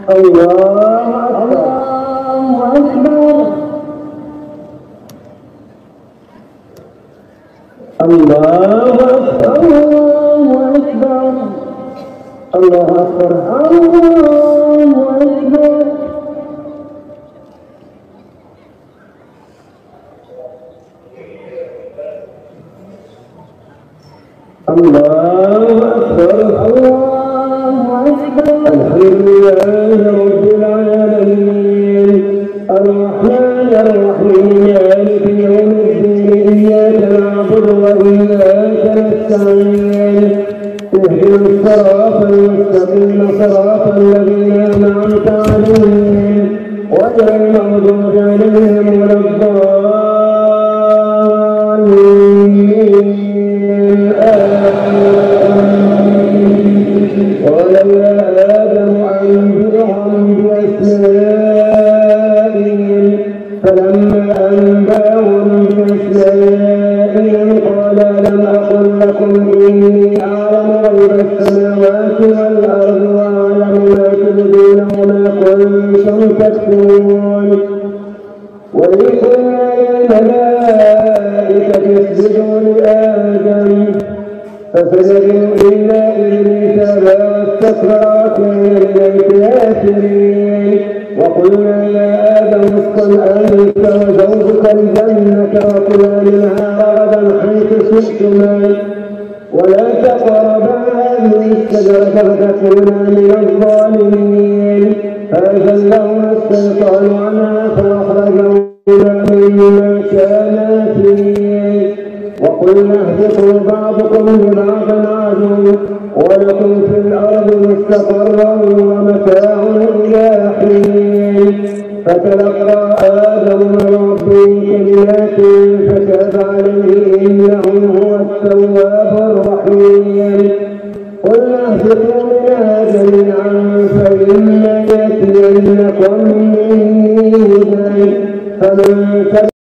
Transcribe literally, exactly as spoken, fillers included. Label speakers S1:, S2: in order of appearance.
S1: الله أكبر الله أكبر الله أكبر الله أكبر الله أكبر الله أكبر الله أكبر الحمد لله رب العالمين الرحمن الرحيم مالك يوم الدين إياك نعبد وإياك نستعين اهدنا الصراط المستقيم صراط الذين أنعمت عليهم غير المغضوب عليهم ولا الضالين. قال يا آدم أنبئهم بأسمائهم فلما أنبأهم بأسمائهم قال لم أقل لكم إني أعلم غيب السماوات والأرض وأعلم ما تبدون وما كنتم تكتمون. وإذ قلنا للملائكة اسجدوا لآدم فسجدوا إلا إبليس أبى واستكبر وكان من الكافرين. وقلنا يا آدم اسكن أنت وزوجك الجنة وكلا منها رغدا حيث شئتما ولا تقربا هذه الشجرة فتكونا من الظالمين. فأزلهما الشيطان عنها فأخرجهما مما كانا فيه وقلنا اهبطوا بعضكم لبعض عدو ولكم في الأرض مستقرا ومتاع إلى حين. فتلقى آدم من ربه كلمات فتاب عليه إنه هو التواب الرحيم. قلنا اهبطوا منها جميعا فإما يأتينكم مني هدى فمن